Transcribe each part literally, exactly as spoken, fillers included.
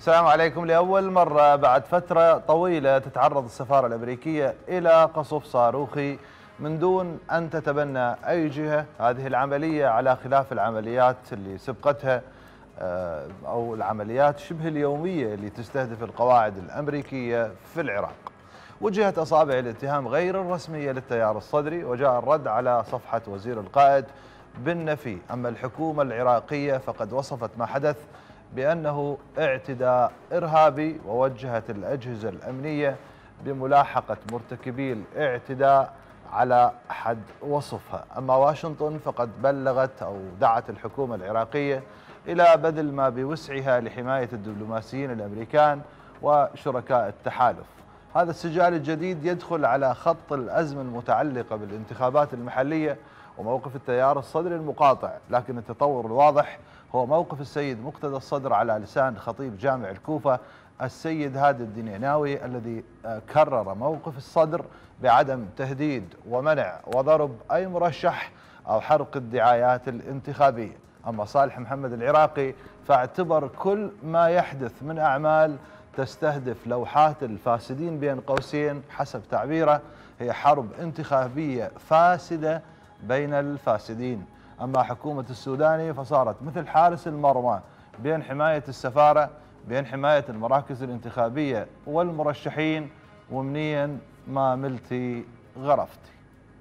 السلام عليكم. لأول مرة بعد فترة طويلة تتعرض السفارة الأمريكية إلى قصف صاروخي من دون أن تتبنى أي جهة هذه العملية، على خلاف العمليات اللي سبقتها أو العمليات شبه اليومية اللي تستهدف القواعد الأمريكية في العراق. وجهت أصابع الاتهام غير الرسمية للتيار الصدري، وجاء الرد على صفحة وزير القائد بالنفي. أما الحكومة العراقية فقد وصفت ما حدث بأنه اعتداء إرهابي، ووجهت الأجهزة الأمنية بملاحقة مرتكبي الاعتداء على حد وصفها. أما واشنطن فقد بلغت أو دعت الحكومة العراقية إلى بذل ما بوسعها لحماية الدبلوماسيين الأمريكان وشركاء التحالف. هذا السجال الجديد يدخل على خط الأزمة المتعلقة بالانتخابات المحلية وموقف التيار الصدري المقاطع، لكن التطور الواضح هو موقف السيد مقتدى الصدر على لسان خطيب جامع الكوفة السيد هادي الدنيناوي، الذي كرر موقف الصدر بعدم تهديد ومنع وضرب أي مرشح أو حرق الدعايات الانتخابية. أما صالح محمد العراقي فاعتبر كل ما يحدث من أعمال تستهدف لوحات الفاسدين بين قوسين حسب تعبيره هي حرب انتخابية فاسدة بين الفاسدين. أما حكومة السوداني فصارت مثل حارس المرمى بين حماية السفارة بين حماية المراكز الانتخابية والمرشحين، ومنيا ما ملتي غرفتي.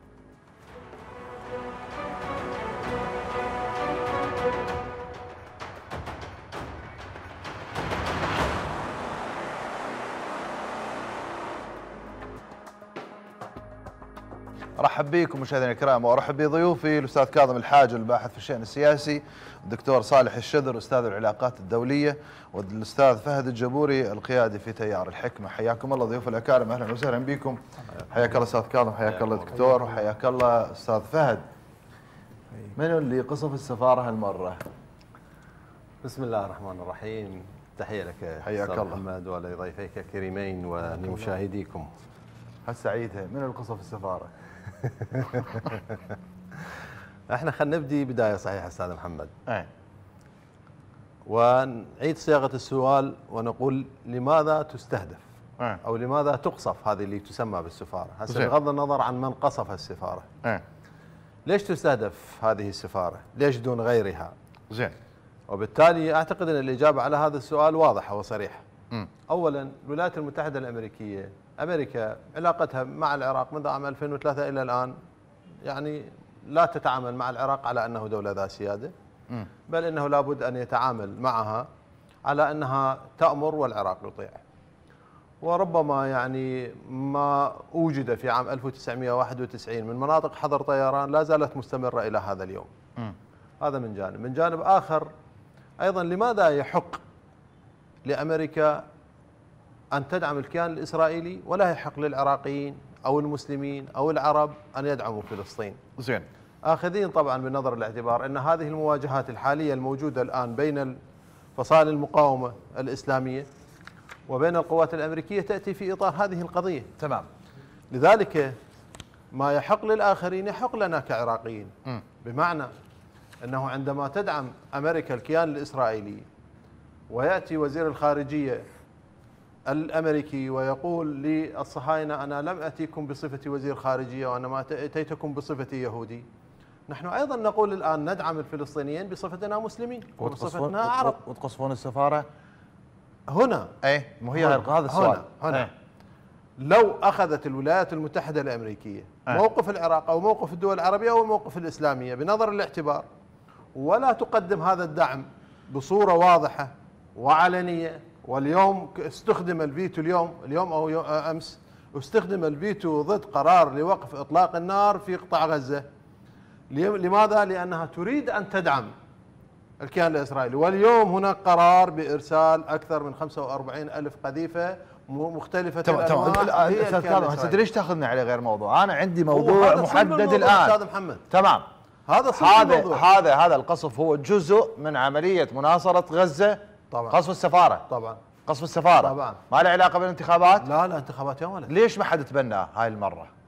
ارحب بكم مشاهدينا الكرام، وارحب بضيوفي الاستاذ كاظم الحاج الباحث في الشأن السياسي، الدكتور صالح الشذر استاذ العلاقات الدوليه، والاستاذ فهد الجبوري القيادي في تيار الحكمه. حياكم الله ضيوف الاكارم، اهلا وسهلا بكم. حياك الله استاذ كاظم، حياك الله دكتور، وحياك الله استاذ فهد. من اللي قصف السفاره هالمره؟ بسم الله الرحمن الرحيم. تحيه لك حياك الله محمد ولضيفيك الكريمين ولمشاهديكم. هسه عيدها، من اللي قصف السفاره؟ احنا خلينا نبدي بدايه صحيحه استاذ محمد. اي. ونعيد صياغه السؤال ونقول لماذا تستهدف؟ أي. او لماذا تقصف هذه اللي تسمى بالسفاره؟ هسه بغض النظر عن من قصف السفاره. اي. ليش تستهدف هذه السفاره؟ ليش دون غيرها؟ زين. وبالتالي اعتقد ان الاجابه على هذا السؤال واضحه وصريحه. م. اولا الولايات المتحده الامريكيه، امريكا علاقتها مع العراق منذ عام ألفين وثلاثة الى الان يعني لا تتعامل مع العراق على انه دوله ذات سياده، م. بل انه لابد ان يتعامل معها على انها تامر والعراق يطيع. وربما يعني ما وجد في عام ألف وتسعمئة وواحد وتسعين من مناطق حظر طيران لا زالت مستمره الى هذا اليوم. م. هذا من جانب، من جانب اخر ايضا لماذا يحق لامريكا أن تدعم الكيان الإسرائيلي ولا يحق للعراقيين أو المسلمين أو العرب أن يدعموا فلسطين؟ زين. آخذين طبعا بنظر الاعتبار أن هذه المواجهات الحالية الموجودة الآن بين فصائل المقاومة الإسلامية وبين القوات الأمريكية تأتي في إطار هذه القضية. تمام. لذلك ما يحق للآخرين يحق لنا كعراقيين. م. بمعنى أنه عندما تدعم أمريكا الكيان الإسرائيلي ويأتي وزير الخارجية الأمريكي ويقول للصهاينة أنا لم أتيكم بصفتي وزير خارجية وأنما أتيتكم بصفتي يهودي، نحن أيضا نقول الآن ندعم الفلسطينيين بصفتنا مسلمين وبصفتنا عرب. وتقصفون السفارة هنا. أي مو هي هذا السؤال. هنا, هنا. لو أخذت الولايات المتحدة الأمريكية أي. موقف العراق أو موقف الدول العربية أو موقف الإسلامية بنظر الاعتبار ولا تقدم هذا الدعم بصورة واضحة وعلنية، واليوم استخدم الفيتو اليوم اليوم او امس استخدم الفيتو ضد قرار لوقف اطلاق النار في قطاع غزه. لماذا؟ لانها تريد ان تدعم الكيان الاسرائيلي، واليوم هناك قرار بارسال اكثر من خمسة وأربعين ألف قذيفه مختلفه الانواع. استاذ كاظم هسه ليش تاخذنا على غير موضوع؟ انا عندي موضوع محدد الان استاذ محمد. تمام. هذا هذا هذا هذا القصف هو جزء من عمليه مناصره غزه. طبعا. قصف السفاره. طبعا. قصف السفاره. طبعا. ما له علاقه بالانتخابات؟ لا لا انتخابات يا ولد. ليش ما حد تبناه هاي المره؟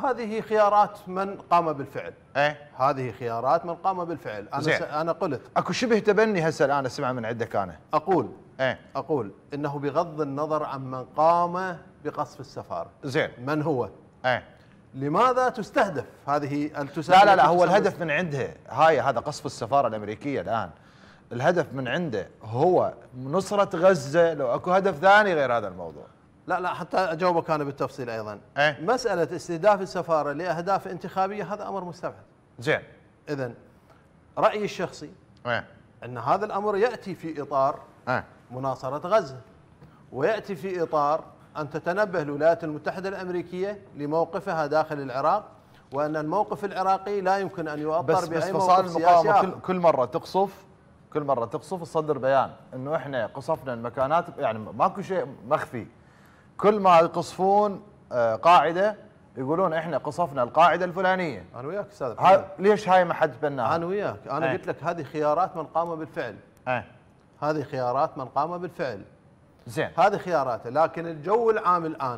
هذه خيارات من قام بالفعل. ايه هذه خيارات من قام بالفعل. انا زين. س... انا قلت اكو شبه تبني هسه الان اسمع من عندك انا. اقول ايه اقول انه بغض النظر عن من قام بقصف السفاره. زين. من هو؟ ايه لماذا تستهدف هذه لا لا لا هو الهدف من عندها هاي هذا قصف السفاره الامريكيه الان. الهدف من عنده هو نصرة غزة، لو اكو هدف ثاني غير هذا الموضوع. لا لا حتى اجاوبك انا بالتفصيل ايضا. ايه؟ مسألة استهداف السفارة لاهداف انتخابية هذا امر مستبعد. زين. اذا رأيي الشخصي ايه؟ ان هذا الامر ياتي في اطار ايه؟ مناصرة غزة، وياتي في اطار ان تتنبه الولايات المتحدة الامريكية لموقفها داخل العراق، وان الموقف العراقي لا يمكن ان يؤطر بس باي بس موقف فصائل سياسي المقاومة آخر. كل, كل مرة تقصف كل مرة تقصف تصدر بيان انه احنا قصفنا المكانات، يعني ماكو شيء مخفي. كل ما يقصفون آه قاعدة يقولون احنا قصفنا القاعدة الفلانية. انا وياك استاذ ها ليش هاي ما حد بناها؟ انا وياك انا ايه؟ قلت لك هذه خيارات من قام بالفعل. ايه؟ هذه خيارات من قام بالفعل. زين. هذه خياراته، لكن الجو العام الان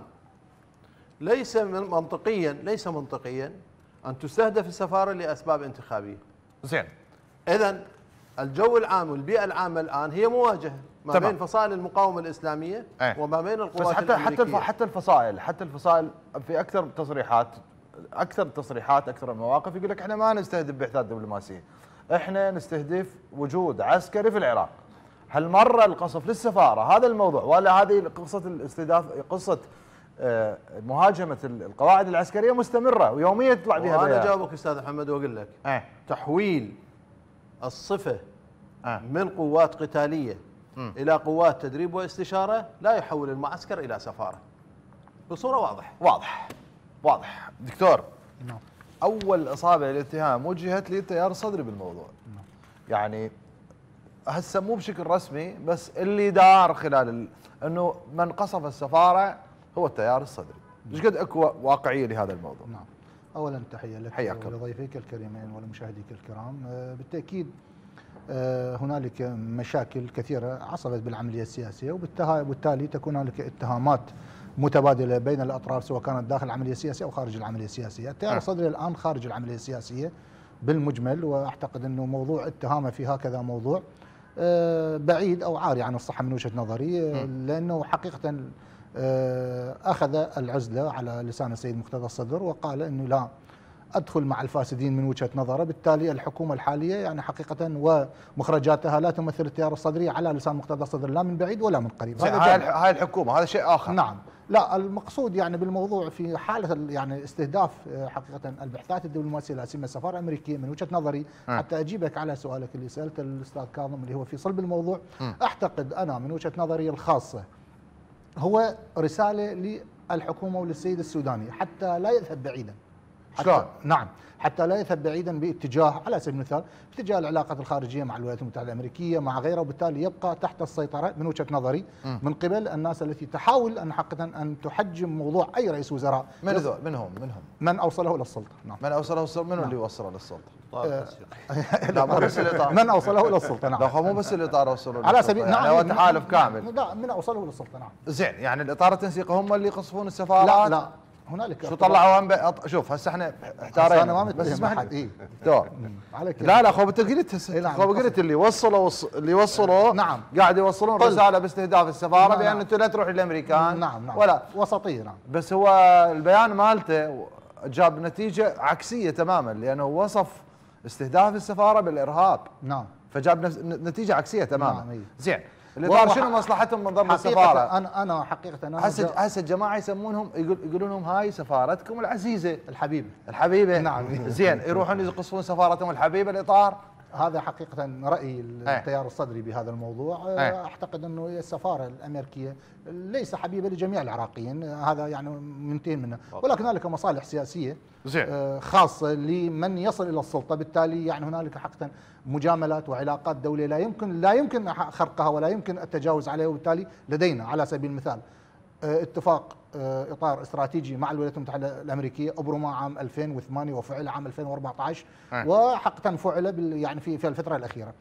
ليس من منطقيا ليس منطقيا ان تستهدف السفاره لاسباب انتخابيه. زين. اذا الجو العام والبيئه العامه الان هي مواجهه ما تمام. بين فصائل المقاومه الاسلاميه ايه؟ وما بين القوات بس حتى الامريكيه. حتى حتى الفصائل حتى الفصائل في اكثر تصريحات اكثر تصريحات اكثر المواقف يقول لك احنا ما نستهدف بعثات دبلوماسيه، احنا نستهدف وجود عسكري في العراق. هل مر القصف للسفاره هذا الموضوع، ولا هذه قصه الاستهداف قصه آه مهاجمه القواعد العسكريه مستمره ويوميا تطلع بها بيان؟ وانا اجاوبك استاذ محمد واقول لك اه تحويل الصفه اه من قوات قتاليه م. الى قوات تدريب واستشاره لا يحول المعسكر الى سفاره بصوره واضحه. واضح واضح. دكتور، نعم. اول اصابه للاتهام وجهت للتيار الصدري بالموضوع. نعم. يعني هسه مو بشكل رسمي بس اللي دار خلال ال... انه من قصف السفاره هو التيار الصدري. ايش قد اكو واقعيه لهذا الموضوع؟ نعم. اولا تحيه لك حياك ولضيفيك الكريمين ولمشاهديك الكرام. بالتاكيد هنالك مشاكل كثيره عصبت بالعمليه السياسيه، وبالتالي تكون هنالك اتهامات متبادله بين الاطراف سواء كانت داخل العمليه السياسيه او خارج العمليه السياسيه. التيار الصدري الان خارج العمليه السياسيه بالمجمل، واعتقد انه موضوع اتهامه في هكذا موضوع بعيد او عاري عن الصحه من وجهه نظري، لانه حقيقه اخذ العزله على لسان السيد مقتدى الصدر وقال انه لا ادخل مع الفاسدين من وجهه نظره. بالتالي الحكومه الحاليه يعني حقيقه ومخرجاتها لا تمثل التيار الصدري على لسان مقتدى الصدر لا من بعيد ولا من قريب. هذا هاي الحكومه هذا شيء اخر. نعم. لا المقصود يعني بالموضوع في حاله يعني استهداف حقيقه البعثات الدبلوماسيه لا سيما السفاره الامريكيه من وجهه نظري م. حتى اجيبك على سؤالك اللي سالته الاستاذ كاظم اللي هو في صلب الموضوع. م. اعتقد انا من وجهه نظري الخاصه هو رساله للحكومه وللسيد السوداني حتى لا يذهب بعيدا. شلون؟ نعم، حتى لا يذهب بعيدا باتجاه على سبيل المثال باتجاه العلاقات الخارجيه مع الولايات المتحده الامريكيه مع غيرها، وبالتالي يبقى تحت السيطره من وجهه نظري م. من قبل الناس التي تحاول ان حقيقه ان تحجم موضوع اي رئيس وزراء. من ذول منهم منهم من اوصله للسلطه. نعم. من اوصله للسلطه؟ منو نعم. اللي وصله للسلطه؟ آه لا مو بس الاطار. من اوصله للسلطه. نعم. لا هو مو بس الاطار وصلوا على سبيل يعني هو تحالف كامل. لا من اوصله للسلطه. نعم. زين، يعني الاطار التنسيقي هم اللي يقصفون السفارات؟ لا لا هنالك شو طلعوا هم أط... شوف هسه احنا احتارينا انا ما بس اسمح لي دكتور. لا لا خو انت قلت هسه نعم. خو قلت اللي وصلوا وص... اللي وصلوا نعم قاعد يوصلون طل. رساله باستهداف السفاره نعم. بان انتم لا تروحوا للامريكان. نعم نعم ولا وسطيه. نعم. بس هو البيان مالته جاب نتيجه عكسيه تماما، لانه وصف استهداف السفاره بالارهاب. نعم. فجاب نتيجه عكسيه تماما. نعم. زين، الاطار شنو مصلحتهم من ضرب السفاره؟ انا انا حقيقه انا هسه هسه الجماعه يسمونهم يقول يقولون لهم هاي سفارتكم العزيزه الحبيبه الحبيبه. نعم. زين، يروحون يقصفون سفارتهم الحبيبه الاطار. هذا حقيقه رايي التيار الصدري بهذا الموضوع. أه. اعتقد انه السفاره الامريكيه ليس حبيبه لجميع العراقيين، هذا يعني منتين منه، ولكن هنالك مصالح سياسيه زين. خاصه لمن يصل الى السلطه. بالتالي يعني هنالك حقيقه مجاملات وعلاقات دوليه لا يمكن لا يمكن خرقها ولا يمكن التجاوز عليها، وبالتالي لدينا على سبيل المثال اتفاق اطار استراتيجي مع الولايات المتحده الامريكيه ابرم عام ألفين وثمانية وفعل عام ألفين وأربعة عشر أه. وحقا فعل يعني في في الفتره الاخيره.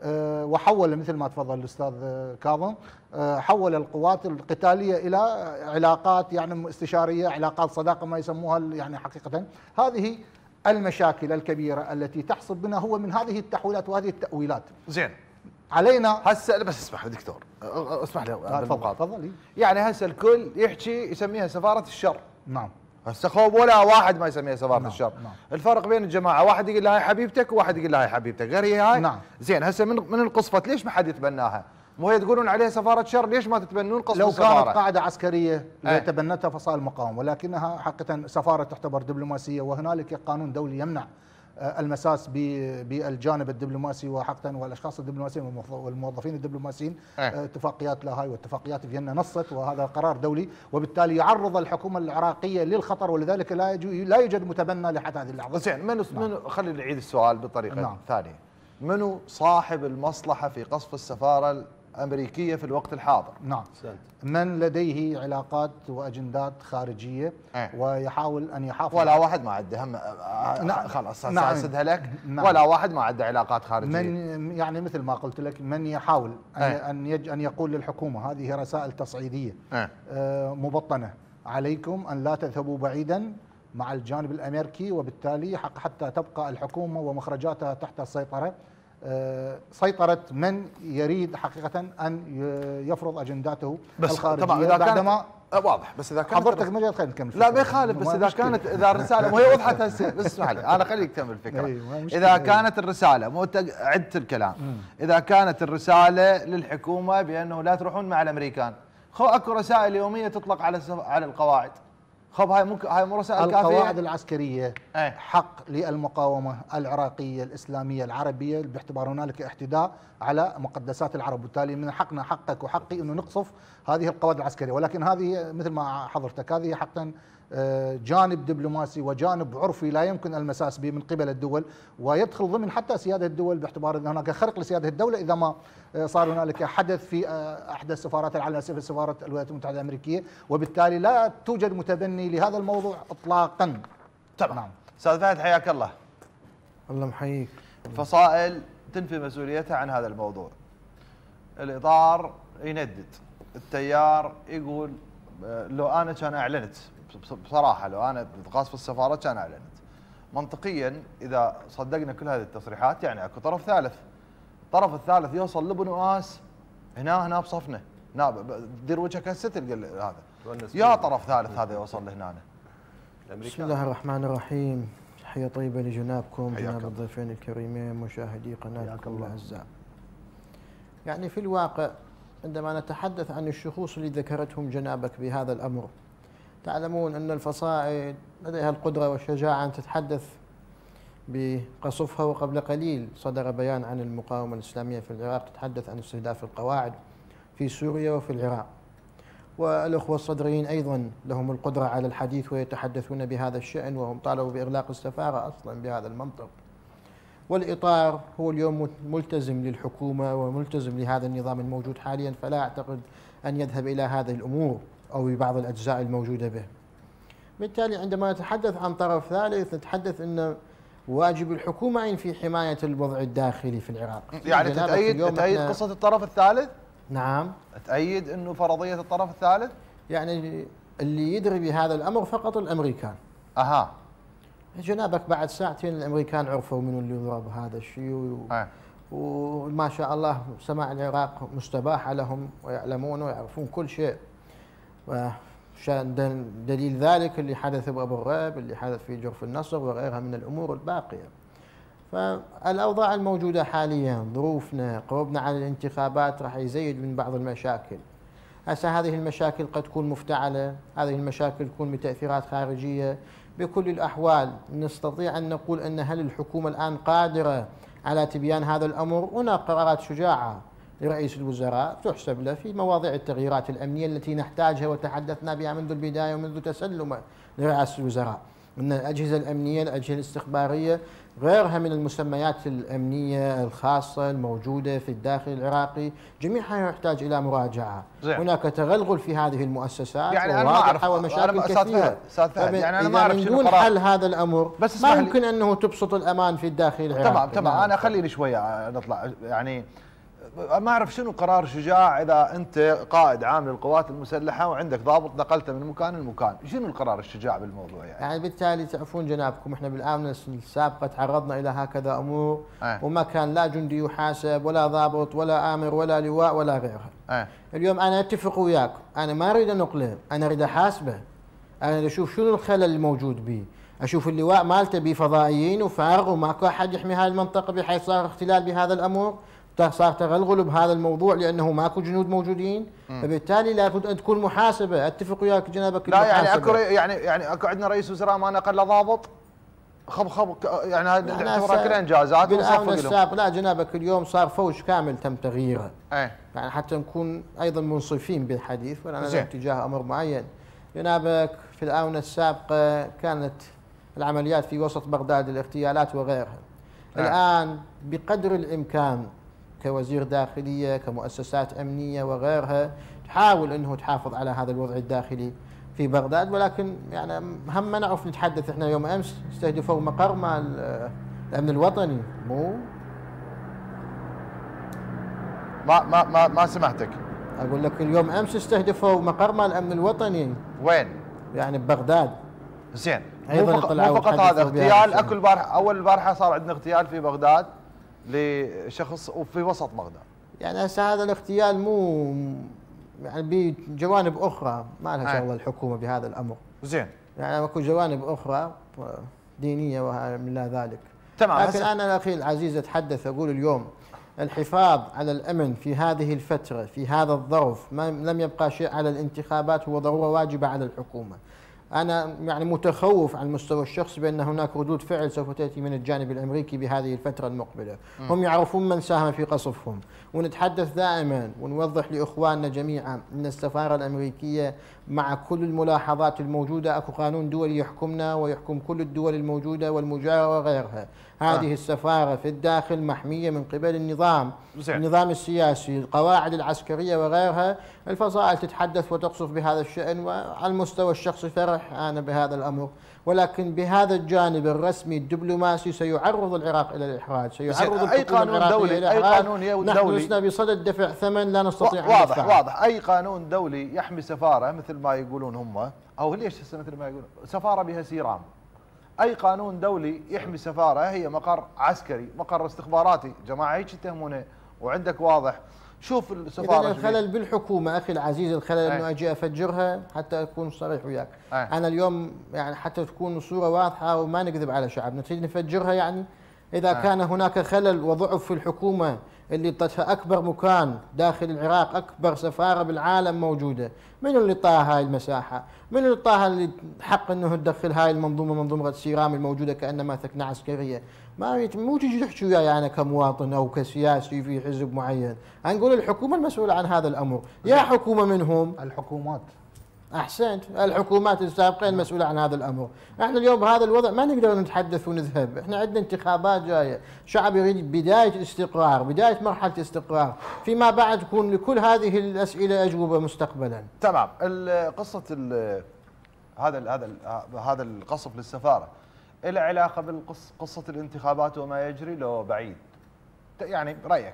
وحول مثل ما تفضل الاستاذ كاظم، حول القوات القتاليه الى علاقات يعني استشاريه، علاقات صداقه ما يسموها يعني حقيقه. هذه المشاكل الكبيره التي تحصل بنا هو من هذه التحويلات وهذه التاويلات. زين علينا هسه بس اسمح لي دكتور، اسمح لي تفضل تفضل. يعني هسه الكل يحكي يسميها سفاره الشر. نعم. هسه خوب ولا واحد ما يسميها سفاره نعم. الشر. نعم. الفرق بين الجماعه واحد يقول لها هاي حبيبتك وواحد يقول لها هاي حبيبتك، غير هي هاي. نعم. زين هسه من من القصفت ليش ما حد يتبناها؟ مو هي تقولون عليها سفاره شر، ليش ما تتبنون قصف لو السفاره؟ لو كانت قاعده عسكريه أه. تبنتها فصائل المقاومه، ولكنها حقيقه سفاره تعتبر دبلوماسيه، وهنالك قانون دولي يمنع المساس بالجانب الدبلوماسي وحقا والاشخاص الدبلوماسيين والموظفين الدبلوماسيين. أه. اتفاقيات لاهاي واتفاقيات فيينا نصت، وهذا قرار دولي، وبالتالي يعرض الحكومه العراقيه للخطر، ولذلك لا لا يوجد متبنى لحد هذه اللحظه. زين منو نعم. منو خلينا نعيد السؤال بطريقه نعم. ثانيه. منو صاحب المصلحه في قصف السفاره الامريكيه في الوقت الحاضر؟ نعم. من لديه علاقات واجندات خارجيه أه. ويحاول ان يحافظ. ولا واحد ما عنده هم. نعم. خلاص نعم. اسدها لك. نعم. ولا واحد ما عنده علاقات خارجيه. من يعني مثل ما قلت لك، من يحاول ان أه. ان يج ان يقول للحكومه هذه رسائل تصعيديه أه. آه مبطنه، عليكم ان لا تذهبوا بعيدا مع الجانب الامريكي، وبالتالي حق حتى تبقى الحكومه ومخرجاتها تحت السيطره. سيطرة من يريد حقيقة أن يفرض أجنداته بس الخارجية. طبعا إذا بعدما كانت واضح، بس إذا كانت حضرتك ما خلينا نكمل. لا ما يخالف، بس إذا كانت إذا الرسالة مو هي وضحت هسه، بس اسمح لي أنا خليك تكمل الفكرة. إذا كانت الرسالة مو عدت الكلام، إذا كانت الرسالة للحكومة بأنه لا تروحون مع الأمريكان، خو أكو رسائل يومية تطلق على على القواعد. خب هاي مو هاي مو رسائل كافيه. القواعد العسكريه أيه. حق للمقاومه العراقيه الاسلاميه العربيه، باعتبار هنالك اعتداء على مقدسات العرب، وبالتالي من حقنا حقك وحقي انه نقصف هذه القواعد العسكريه، ولكن هذه مثل ما حضرتك هذه حقا جانب دبلوماسي وجانب عرفي لا يمكن المساس به من قبل الدول، ويدخل ضمن حتى سياده الدول، باعتبار ان هناك خرق لسياده الدوله اذا ما صار هنالك حدث في احدى السفارات العالميه، في سفاره الولايات المتحده الامريكيه، وبالتالي لا توجد متبني لهذا الموضوع اطلاقا. طبعا. نعم. استاذ فهد حياك الله. الله محييك. الفصائل تنفي مسؤوليتها عن هذا الموضوع. الاطار يندد، التيار يقول لو انا كان اعلنت، بصراحه لو انا قاصف السفاره كان اعلنت. منطقيا اذا صدقنا كل هذه التصريحات يعني اكو طرف ثالث. الطرف الثالث يوصل لبنو اس هنا هنا بصفنا، هنا دير وجهك هسه تلقى هذا. يا طرف ثالث هذا يوصل لهنا. بسم الله الرحمن الرحيم، تحيه طيبه لجنابكم جناب الضيفين الكريمين مشاهدي قناتكم الاعزاء. يعني في الواقع عندما نتحدث عن الشخوص اللي ذكرتهم جنابك بهذا الامر، تعلمون أن الفصائل لديها القدرة والشجاعة أن تتحدث بقصفها، وقبل قليل صدر بيان عن المقاومة الإسلامية في العراق تتحدث عن استهداف القواعد في سوريا وفي العراق، والأخوة الصدريين أيضا لهم القدرة على الحديث ويتحدثون بهذا الشأن، وهم طالبوا بإغلاق السفارة أصلا بهذا المنطق. والإطار هو اليوم ملتزم للحكومة وملتزم لهذا النظام الموجود حاليا، فلا أعتقد أن يذهب إلى هذه الأمور أو ببعض الأجزاء الموجودة به. بالتالي عندما نتحدث عن طرف ثالث نتحدث أن واجب الحكومة في حماية الوضع الداخلي في العراق. يعني تأيد تأيد قصة الطرف الثالث؟ نعم. تأيد أنه فرضية الطرف الثالث؟ يعني اللي يدري بهذا الأمر فقط الأمريكان. أها. جنابك بعد ساعتين الأمريكان عرفوا من اللي ضرب هذا الشيء و... أه. وما شاء الله سماع العراق مستباح لهم ويعلمون ويعرفون كل شيء. وشان دليل ذلك اللي حدث بأبو الريب، اللي حدث في جرف النصر وغيرها من الأمور الباقية. فالأوضاع الموجودة حاليا، ظروفنا، قربنا على الانتخابات راح يزيد من بعض المشاكل. هسه هذه المشاكل قد تكون مفتعلة، هذه المشاكل تكون بتأثيرات خارجية. بكل الأحوال نستطيع أن نقول أن هل الحكومة الآن قادرة على تبيان هذا الأمر؟ هناك قرارات شجاعة لرئيس الوزراء تحسب له في مواضيع التغييرات الأمنية التي نحتاجها وتحدثنا بها منذ البداية ومنذ تسلمه لرئاسة الوزراء. من الأجهزة الأمنية، الأجهزة الاستخبارية، غيرها من المسميات الأمنية الخاصة الموجودة في الداخل العراقي، جميعها يحتاج إلى مراجعة. زي. هناك تغلغل في هذه المؤسسات، يعني أنا ما أعرف ومشاكل كثيرة. يعني أنا ما أعرف من دون حل هذا الأمر بس ما يمكن أنه تبسط الأمان في الداخل العراقي. تمام تمام أنا خليني شوية نطلع، يعني ما أعرف شنو قرار شجاع إذا أنت قائد عام للقوات المسلحة وعندك ضابط نقلته من مكان لمكان، شنو القرار الشجاع بالموضوع يعني؟ يعني بالتالي تعرفون جنابكم احنا بالآونة السابقة تعرضنا إلى هكذا أمور أه. وما كان لا جندي يحاسب ولا ضابط ولا آمر ولا لواء ولا غيرها. أه. اليوم أنا أتفق وياك، أنا ما أريد أن أقلب، أنا أريد أحاسبه، أنا أشوف شنو الخلل الموجود به، أشوف اللواء مالته بفضائيين وفارغ وماكو أحد يحمي هذه المنطقة بحيث صار اختلال بهذا الأمر، صار تغلغل بهذا الموضوع لانه ماكو جنود موجودين، م. فبالتالي لابد ان تكون محاسبه. اتفق وياك جنابك. لا يعني اكو يعني يعني اكو عندنا رئيس وزراء ما نقل ضابط خب خب يعني هذه تعتبرها كلها انجازات بالآونة السابقة. لا جنابك اليوم صار فوج كامل تم تغييره. ايه يعني حتى نكون ايضا منصفين بالحديث ولا نذهب تجاه امر معين. جنابك في الآونة السابقه كانت العمليات في وسط بغداد، الاغتيالات وغيرها. ايه. الان بقدر الامكان كوزير داخلية كمؤسسات أمنية وغيرها تحاول أنه تحافظ على هذا الوضع الداخلي في بغداد، ولكن يعني هم ما نعرف نتحدث. احنا يوم أمس استهدفوا مقر مال الأمن الوطني. مو ما ما ما ما سمعتك. أقول لك اليوم أمس استهدفوا مقر مال الأمن الوطني. وين؟ يعني ببغداد. زين. أيضا مو فقط هذا اغتيال، أكو البارحة أول البارحة صار عندنا اغتيال في بغداد لشخص وفي وسط بغداد. يعني هسه هذا الاغتيال مو يعني بجوانب اخرى ما لها شغله الحكومه بهذا الامر. زين. يعني اكو جوانب اخرى دينيه ومن لا ذلك. تمام. لكن انا اخي العزيز اتحدث اقول اليوم الحفاظ على الامن في هذه الفتره في هذا الظرف ما لم يبقى شيء على الانتخابات، هو ضروره واجبه على الحكومه. أنا يعني متخوف على المستوى الشخصي بأن هناك ردود فعل سوف تأتي من الجانب الأمريكي بهذه الفترة المقبلة. م. هم يعرفون من ساهم في قصفهم، ونتحدث دائما ونوضح لإخواننا جميعا أن السفارة الأمريكية مع كل الملاحظات الموجودة أكو قانون دولي يحكمنا ويحكم كل الدول الموجودة والمجاورة وغيرها. هذه آه. السفارة في الداخل محمية من قبل النظام زين. النظام السياسي، القواعد العسكرية وغيرها. الفصائل تتحدث وتقصف بهذا الشأن، وعلى المستوى الشخصي فرح أنا بهذا الأمر، ولكن بهذا الجانب الرسمي الدبلوماسي سيعرض العراق إلى الإحراج، سيعرض أي قانون دولي أي قانون دولي نحن لسنا بصدد دفع ثمن لا نستطيع أن واضح ندفع. واضح أي قانون دولي يحمي سفارة مثل ما يقولون هم، أو ليش مثل ما يقولون سفارة بها سيرام. أي قانون دولي يحمي سفارة هي مقر عسكري، مقر استخباراتي، جماعة هيك يتهمونه، وعندك واضح. شوف السفارة الخلل بالحكومة أخي العزيز، الخلل أيه. أنه أجي أفجرها حتى أكون صريح وياك. أيه. أنا اليوم يعني حتى تكون الصورة واضحة وما نكذب على شعبنا، تريد نفجرها يعني إذا أيه. كان هناك خلل وضعف في الحكومة اللي طتها أكبر مكان داخل العراق، أكبر سفارة بالعالم موجودة، من اللي طاها هاي المساحة؟ من اللي طاها اللي حق أنه تدخل هاي المنظومة منظومة سيرام الموجودة كأنما ثكنة عسكرية؟ ما مو تجي تحكي وياي أنا كمواطن أو كسياسي في حزب معين، نقول الحكومة المسؤولة عن هذا الأمر. يا حكومة منهم الحكومات. أحسنت، الحكومات السابقة المسؤولة عن هذا الأمر. احنا اليوم بهذا الوضع ما نقدر نتحدث ونذهب، احنا عندنا انتخابات جاية، شعب يريد بداية الاستقرار، بداية مرحلة استقرار، فيما بعد تكون لكل هذه الأسئلة أجوبة مستقبلا. تمام. قصة هذا هذا هذا القصف للسفارة إلى علاقة بقصة الانتخابات وما يجري لو بعيد؟ يعني رأيك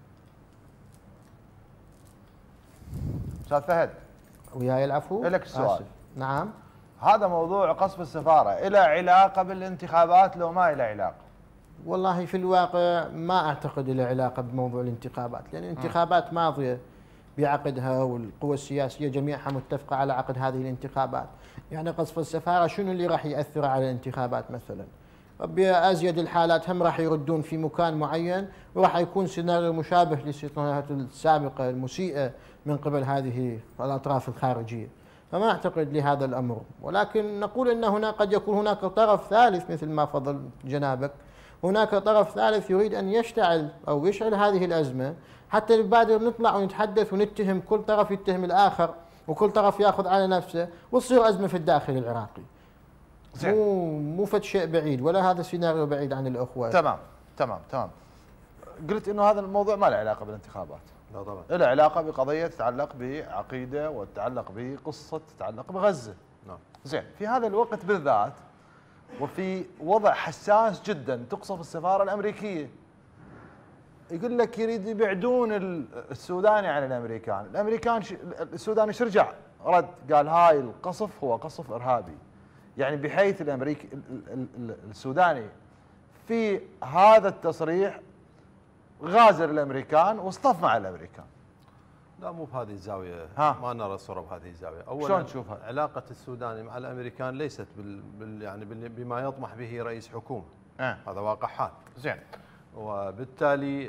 أستاذ فهد؟ وياي العفو؟ لك السؤال. نعم. هذا موضوع قصف السفارة إلى علاقة بالانتخابات لو ما إلى علاقة؟ والله في الواقع ما أعتقد إلى علاقة بموضوع الانتخابات، لأن الانتخابات ماضية بعقدها والقوى السياسية جميعها متفقة على عقد هذه الانتخابات. يعني قصف السفارة شنو اللي راح يأثر على الانتخابات مثلا؟ بأزيد الحالات هم راح يردون في مكان معين، وراح يكون سيناريو مشابه للسيناريوهات السابقة المسيئة من قبل هذه الأطراف الخارجية. فما أعتقد لهذا الأمر، ولكن نقول أن هنا قد يكون هناك طرف ثالث مثل ما فضل جنابك، هناك طرف ثالث يريد أن يشتعل أو يشعل هذه الأزمة حتى نبادر نطلع ونتحدث ونتهم، كل طرف يتهم الآخر وكل طرف يأخذ على نفسه وتصير أزمة في الداخل العراقي. مو مو فد شيء بعيد ولا هذا سيناريو بعيد عن الاخوه. تمام تمام تمام. قلت انه هذا الموضوع ما له علاقه بالانتخابات. لا طبعا. له علاقه بقضيه تتعلق بعقيده وتتعلق بقصه تتعلق بغزه. نعم. زين، في هذا الوقت بالذات وفي وضع حساس جدا تقصف السفاره الامريكيه. يقول لك يريد يبعدون السوداني عن الامريكان، الامريكان السوداني ايش رجع؟ رد قال هاي القصف هو قصف ارهابي. يعني بحيث الامريكي السوداني في هذا التصريح غازر الامريكان واصطف مع الامريكان. لا مو بهذه الزاويه، ها. ما نرى الصوره بهذه الزاويه. اولا شلون تشوفها؟ علاقه السوداني مع الامريكان ليست بال, بال يعني بال بما يطمح به رئيس حكومه. أه. هذا واقع حال. زين. وبالتالي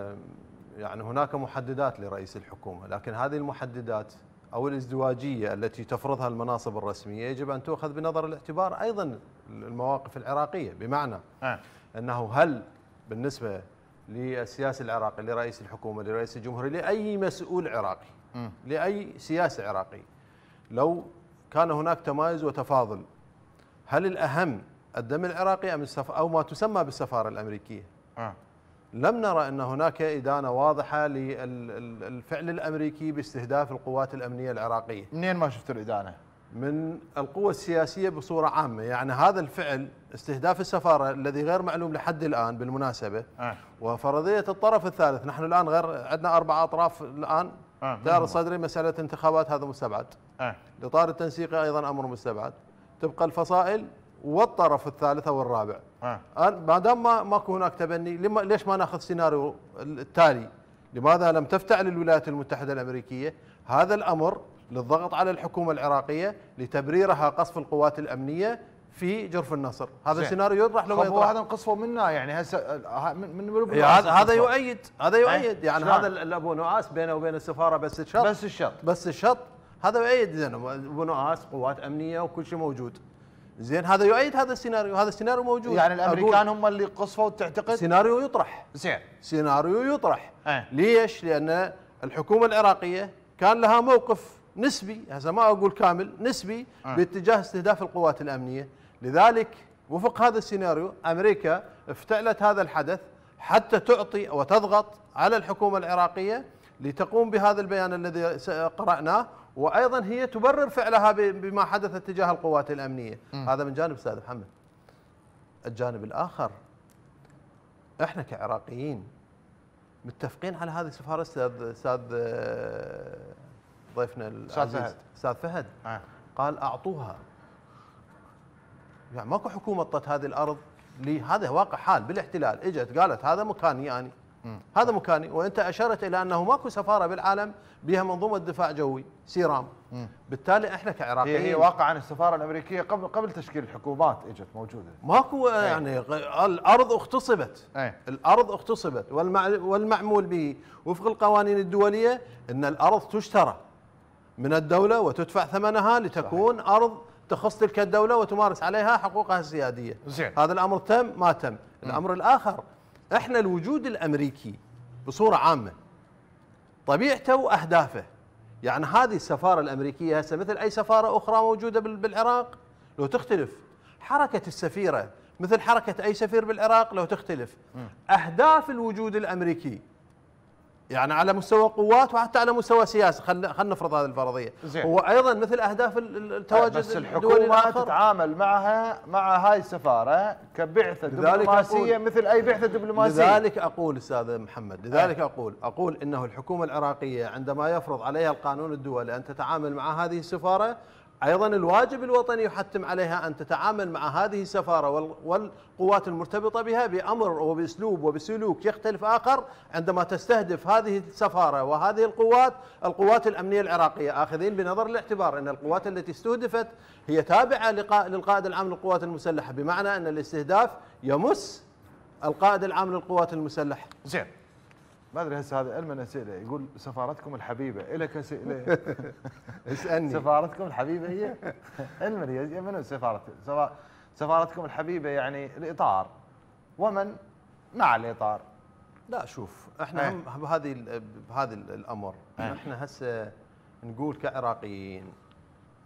يعني هناك محددات لرئيس الحكومه، لكن هذه المحددات او الازدواجيه التي تفرضها المناصب الرسميه يجب ان تؤخذ بنظر الاعتبار ايضا المواقف العراقيه، بمعنى أه. انه هل بالنسبه للسياسي العراقي لرئيس الحكومه لرئيس الجمهوريه لاي مسؤول عراقي م. لاي سياسي عراقي لو كان هناك تمايز وتفاضل، هل الاهم الدم العراقي ام السف... او ما تسمى بالسفاره الامريكيه؟ أه. لم نرى ان هناك ادانه واضحه للفعل الامريكي باستهداف القوات الامنيه العراقيه. منين ما شفتوا الادانه؟ من القوى السياسيه بصوره عامه، يعني هذا الفعل استهداف السفاره الذي غير معلوم لحد الان بالمناسبه. أه. وفرضيه الطرف الثالث، نحن الان غير عندنا اربع اطراف الان. أه. دار الصدري مساله انتخابات هذا مستبعد. أه. الاطار التنسيقي ايضا امر مستبعد. تبقى الفصائل والطرف الثالث او الرابع. أه. ما دام ما ماكو هناك تبني، لما ليش ما ناخذ سيناريو التالي؟ لماذا لم تفتعل الولايات المتحده الامريكيه هذا الامر للضغط على الحكومه العراقيه لتبريرها قصف القوات الامنيه في جرف النصر؟ هذا السيناريو يطرح لو ما يطرح. هذا انقصفوا منا يعني هسه من من هذا هذا يؤيد هذا يؤيد يعني هذا الابو نواس بينه وبين السفاره بس الشط بس الشط بس الشط هذا يؤيد. زين ابو نواس قوات امنيه وكل شيء موجود. زين هذا يؤيد هذا السيناريو، هذا السيناريو موجود. يعني الامريكان هم اللي قصفوا تعتقد؟ سيناريو يطرح. زين سيناريو يطرح. أه. ليش؟ لان الحكومه العراقيه كان لها موقف نسبي، هسه ما اقول كامل، نسبي أه. باتجاه استهداف القوات الامنيه، لذلك وفق هذا السيناريو امريكا افتعلت هذا الحدث حتى تعطي وتضغط على الحكومه العراقيه لتقوم بهذا البيان الذي قرأناه، وايضا هي تبرر فعلها بما حدث تجاه القوات الامنيه. م. هذا من جانب استاذ محمد. الجانب الاخر احنا كعراقيين متفقين على هذه السفاره. استاذ استاذ ضيفنا العزيز استاذ فهد أه. قال اعطوها. يعني ماكو حكومه طت هذه الارض لي، هذا واقع حال بالاحتلال، اجت قالت هذا مكاني يعني. م. هذا مكاني، وانت اشرت الى انه ماكو سفاره بالعالم بها منظومه دفاع جوي سيرام. م. بالتالي احنا كعراقيين هي, هي واقعا السفاره الامريكيه قبل قبل تشكيل الحكومات اجت موجوده. ماكو يعني الارض اغتصبت. أي. الارض اغتصبت والمعمول به وفق القوانين الدوليه ان الارض تشترى من الدوله وتدفع ثمنها لتكون صحيح. ارض تخص تلك الدوله وتمارس عليها حقوقها السياديه. زين. هذا الامر تم ما تم. الامر الاخر احنا الوجود الامريكي بصوره عامه طبيعته واهدافه، يعني هذه السفاره الامريكيه هسه مثل اي سفاره اخرى موجوده بالعراق لو تختلف، حركه السفيره مثل حركه اي سفير بالعراق لو تختلف، اهداف الوجود الامريكي يعني على مستوى قوات وحتى على مستوى سياسي، خلينا خلينا نفرض هذه الفرضيه. زين. هو ايضا مثل اهداف التواجد بس الحكومه تتعامل معها مع هاي السفاره كبعثه دبلوماسيه مثل اي بعثه دبلوماسيه. لذلك اقول استاذ محمد، لذلك أه. اقول اقول انه الحكومه العراقيه عندما يفرض عليها القانون الدولي ان تتعامل مع هذه السفاره، ايضا الواجب الوطني يحتم عليها ان تتعامل مع هذه السفاره والقوات المرتبطه بها بامر وباسلوب وبسلوك يختلف اخر عندما تستهدف هذه السفاره وهذه القوات القوات الامنيه العراقيه، اخذين بنظر الاعتبار ان القوات التي استهدفت هي تابعه للقائد العام للقوات المسلحه، بمعنى ان الاستهداف يمس القائد العام للقوات المسلحه. زين. ما ادري هسه هذا علما اسئله، يقول سفارتكم الحبيبه الك اسئله اسالني. سفارتكم الحبيبه هي علما هي منو سفارة سفارتكم الحبيبه؟ يعني الاطار ومن مع الاطار. لا شوف احنا هم بهذه بهذا الامر احنا هسه نقول كعراقيين